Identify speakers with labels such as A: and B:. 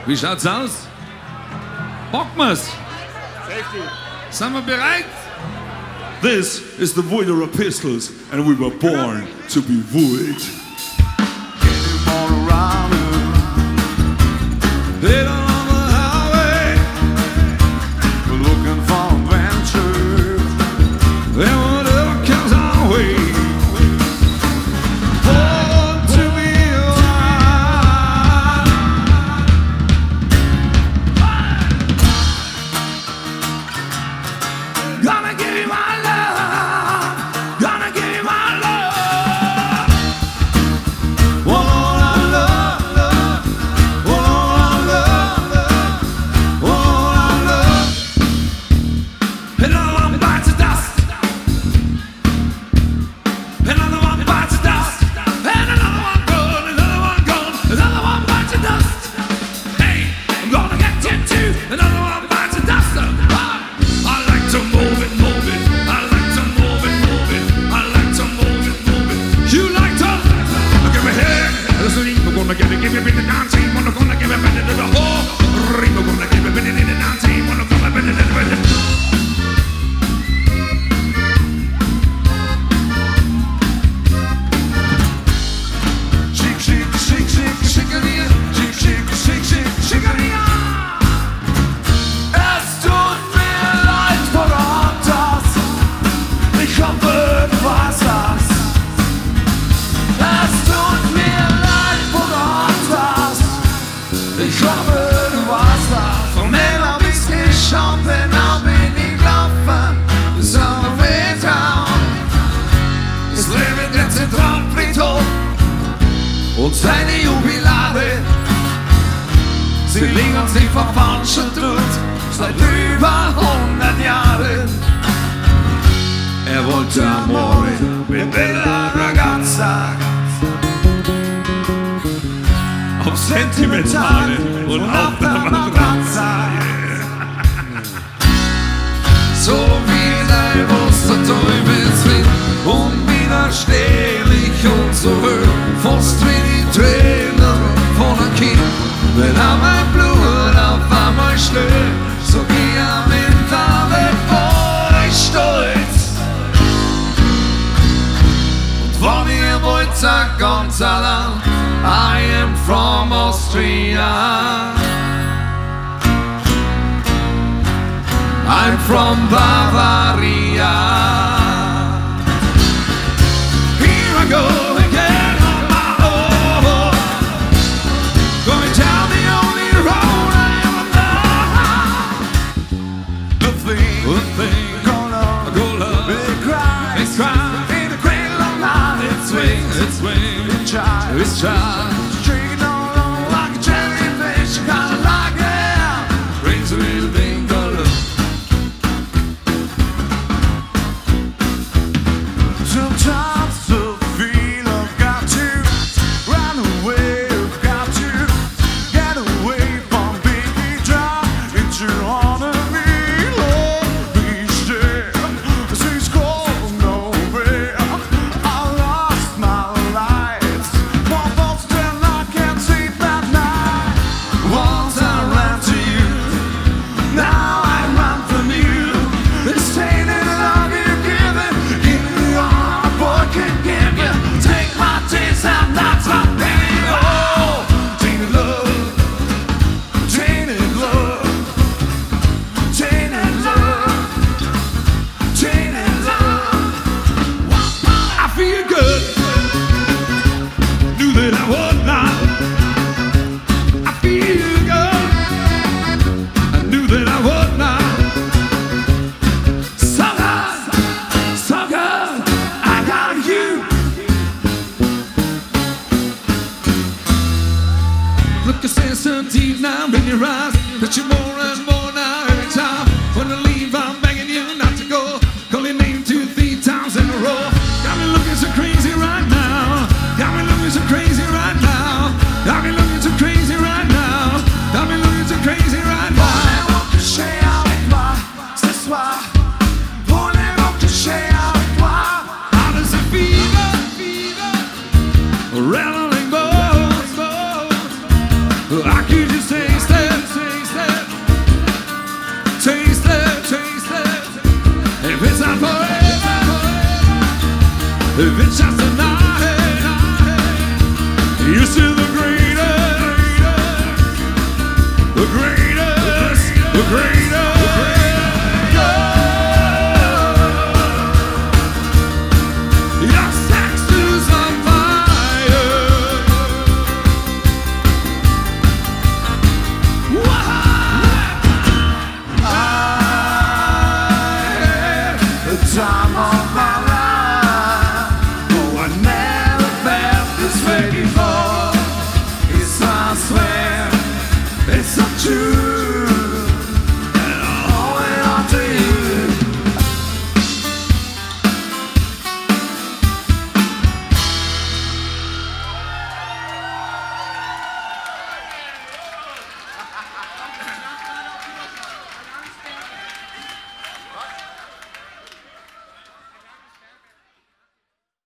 A: Wie schaut's aus? Bocken wir's? Sind wir bereit?
B: This is the void of pistols, and we were born to be void.
C: All around
A: Head on the highway,
C: looking for adventure.
A: and whatever comes our way. Born to be alive. Gonna give you my love. Gonna give you my love. All I love, love. All I love, love. All I love. Another one bites the dust. Another one bites the dust. And another one gone. Another one gone. Another one bites the dust. Hey, I'm gonna get you too. Another one bites the dust. I like to move it, move it. I like to move it, move it. I like to move it, move it. You like to give me head. There's a ring, we're gonna give it in the dancing. We're gonna give it in the whole ring. We're gonna give it in the dancing. We're gonna give it in the
C: Shake, shake, shake, shake, shake-a-nia. Shake, shake, shake, shake, shake-a-nia. Es tut mir leid, Pocahontas. Ich hoffe, du weißt das. Es tut mir leid, Pocahontas. Ich hoffe, du weißt das. Von Ella bis geschaut, genau bin ich gelaufen. Bis auf den Wehtraum. Es lebt der Zentralfriedhof und seine Jubilare. Sie liegen uns nicht verfalschen tut, seit über 100 Jahren. Er wollte Amore mit Bella Ragazza.
A: auf Sentimentale und auf der Matratze.
C: So wie dein Muster Teufelswind, unwiderstehlich und so hoch, fast wie die Tränen von einem Kind. Wenn er mein Blut auf einmal schnell, so geh am Winter weg, vor ich stolz. Und von ihr wollt sagt ganz allein, I am from Austria. I'm from Bavaria. Here I go again on my own. Going down the only road I ever know. The thing, go love, big cry, in the cradle of life, it swings, it's child, drinking all alone like a jellyfish, kinda like it, brings a little thing called love. Sometimes the feel I've got to run away, I've got to get away from baby dry into honor me, Lord, be still. She's going nowhere. I lost my life. More thoughts than I can sleep at night. Once I ran to you, now I run from you. This ain't it love you giving, give me all a boy can give you. Take my tears and that's my baby. Oh, tainted love, tainted love, tainted love, tainted love.
A: I feel good, knew that I would not. I feel good, I knew that I would not.
C: So good, I got you.
A: Look, I sense so deep now in your eyes that you're more and more now every time. When I leave, I'm begging you not to go. Call your name 2-3 times in a row. Got me looking so crazy right now. Got me looking so crazy right now. Got me looking so crazy right now. Got me looking so crazy right now.
C: Voulez-vous coucher avec moi ce soir? Voulez-vous coucher avec moi?
A: How does it feel? Rattling bones. I could just stay if it's just a night, you're still the greatest, the greatest, the greatest. Your sex is on fire.
C: The time of my life. Oh, I never felt this way before. It's I swear, it's so true.